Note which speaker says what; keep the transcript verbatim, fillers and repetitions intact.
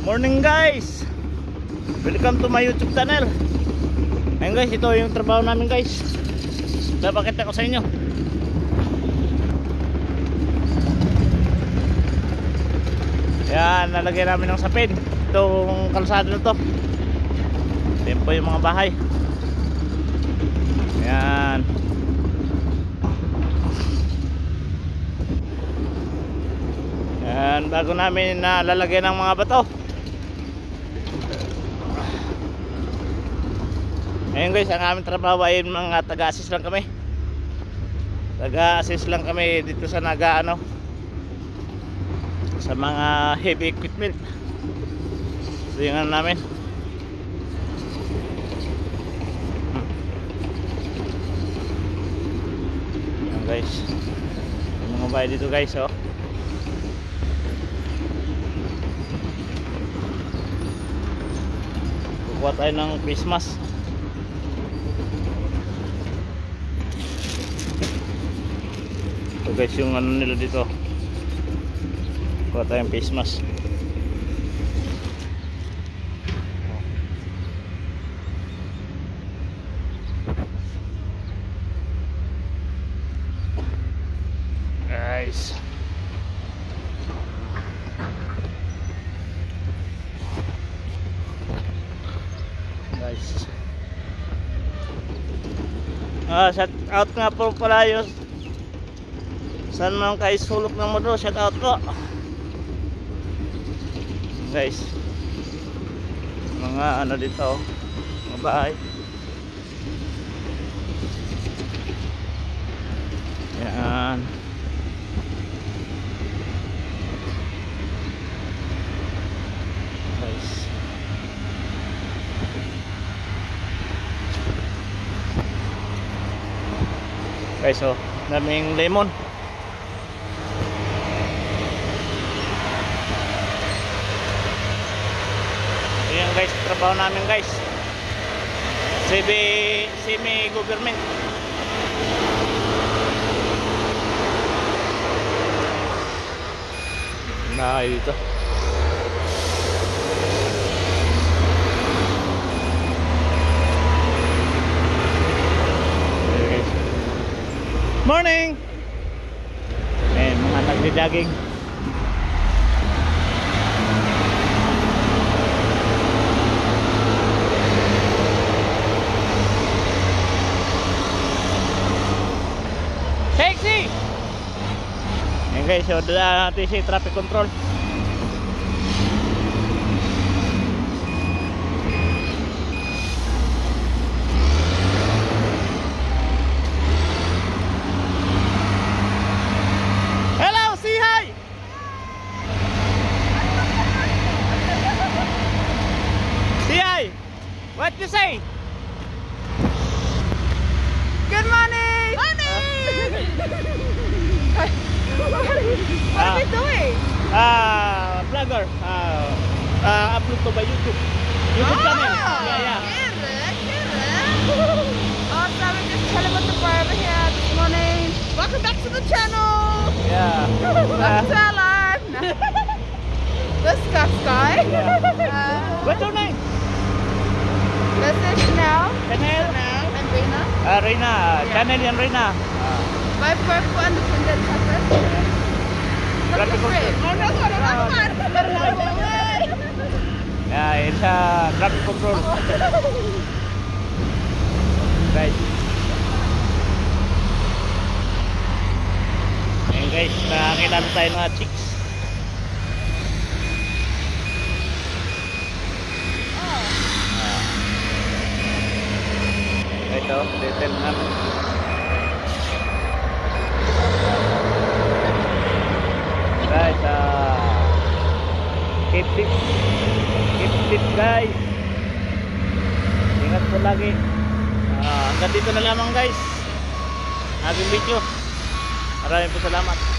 Speaker 1: Morning guys, welcome to my YouTube channel. Ayun guys, ito yung trabaho namin guys. Napakita ko sa inyo. Yan, nalagay namin ng sapin itong kalsada na to. Yan po yung mga bahay. Yan. Yan, bago namin nalalagay ng mga bato. Ayun guys, ang aming trabaho ay mga taga-assist lang kami. Taga-assist lang kami dito sa naga ano, sa mga heavy equipment. So yung ano namin. Ayun guys, yung mga bahay dito guys, oh. Kukuha tayo ng Christmas. So guys, yung ano nila dito, kuha tayong face mask. Guys, guys, ah, shout out nga po pala yun. Saan man kayo sulok ng motor, shout out ko guys. Mga ano dito, mga bahay. Yan. Guys, guys, oh, daming lemon. Ayan guys, trabaho namin guys, semi-government. Na dito. Morning! Ayan, mga nagdi-jogging. Sexy! Ayan guys, so dala natin si traffic control. Hello, say hi! Say hi! What you say? Good morning!
Speaker 2: What are we doing?
Speaker 1: Ah, vlogger. Ah, uh, upload to by YouTube. YouTube
Speaker 2: Ah,
Speaker 1: channel. Yeah, yeah.
Speaker 2: Keren, keren. Oh, so we're just chilling with the barber here this morning. Welcome back to the channel.
Speaker 1: Yeah.
Speaker 2: Welcome to our live. This guy. Uh,
Speaker 1: What's your name?
Speaker 2: this is Chanel.
Speaker 1: Chanel.
Speaker 2: And Rina.
Speaker 1: Ah, Rina.
Speaker 2: Yeah.
Speaker 1: Chanel yan, Rina.
Speaker 2: My purple and the printed pepper. Look
Speaker 1: Traffic
Speaker 2: at Ray.
Speaker 1: control.
Speaker 2: Oh, no, no, no, no, no.
Speaker 1: Yeah, it's a traffic control. Guys. Ayan guys, nakakilala tayo ng mga chicks. Ito, detail namin. Guys, ah, keep fit, keep fit guys. Ingat po lagi. Ah, hanggang dito na lamang guys. Aking video. Maraming po salamat.